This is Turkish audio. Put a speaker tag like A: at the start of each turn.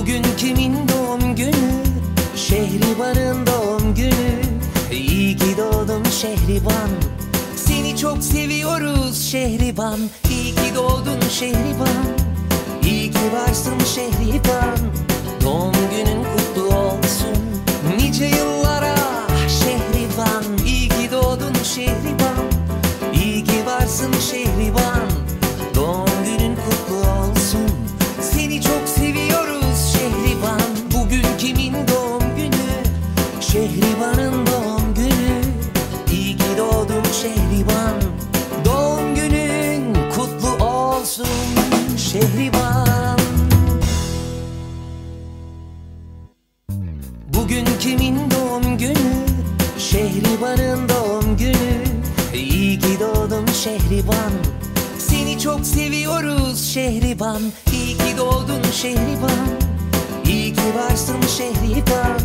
A: Bugün kimin doğum günü? Şehriban'ın doğum günü. İyi ki doğdun Şehriban. Seni çok seviyoruz Şehriban. İyi ki doğdun Şehriban. İyi ki varsın Şehriban. Doğum günün kutlu olsun nice yıllara Şehriban. İyi ki doğdun Şehriban. İyi ki varsın Şehriban. Doğum günün kutlu olsun. Seni çok seviyoruz Şehriban. Bugün kimin doğum günü? Şehriban'ın doğum günü. İyi ki doğdun Şehriban. Doğum günün kutlu olsun Şehriban. Bugün kimin doğum günü? Şehriban'ın doğum günü. İyi ki doğdun Şehriban. Seni çok seviyoruz Şehriban. İyi ki doğdun Şehriban. İyi ki varsın Şehriban.